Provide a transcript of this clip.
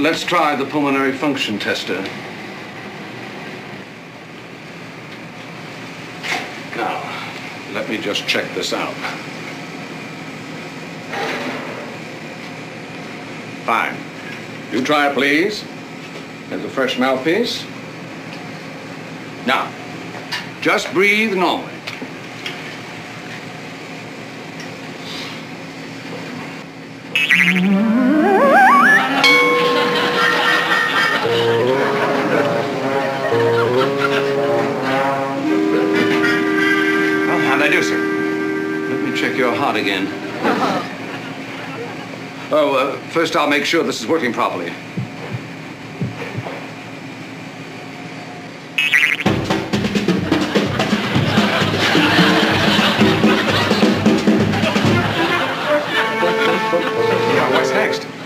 let's try the pulmonary function tester. Now, let me just check this out. Fine. You try it, please. There's a fresh mouthpiece. Now, just breathe normally. Well, how'd I do, sir? Let me check your heart again. First I'll make sure this is working properly. Yeah, what's next?